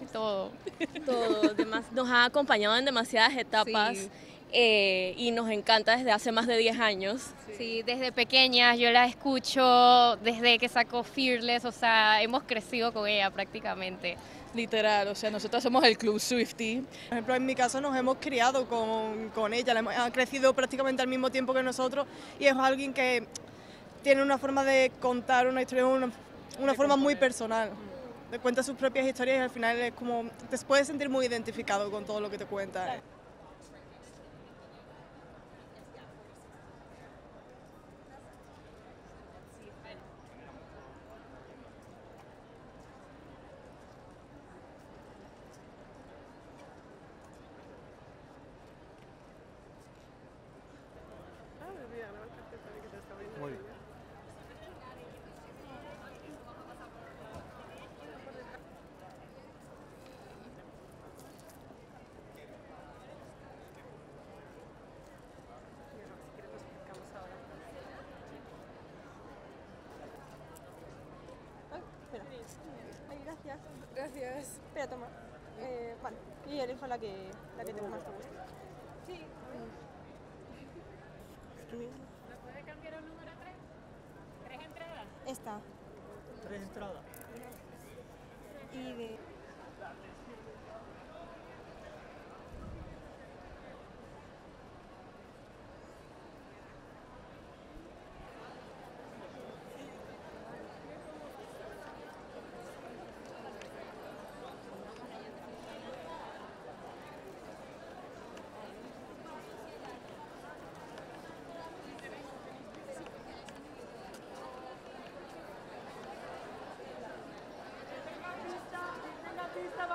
todo. Todo, nos ha acompañado en demasiadas etapas. Sí. Y nos encanta desde hace más de 10 años. Sí, desde pequeña yo la escucho, desde que sacó Fearless, o sea, hemos crecido con ella prácticamente. Literal, o sea, nosotros somos el club Swiftie. Por ejemplo, en mi caso nos hemos criado con ella, ha crecido prácticamente al mismo tiempo que nosotros y es alguien que tiene una forma de contar una historia, una forma muy personal. Cuenta sus propias historias y al final es como, te puedes sentir muy identificado con todo lo que te cuenta. Muy bien. Gracias. Gracias. Espera, toma. Vale. Y elijo la que te más te guste. Sí. ¿Me puede cambiar el número 3? ¿3 entradas? Esta. 3 entradas.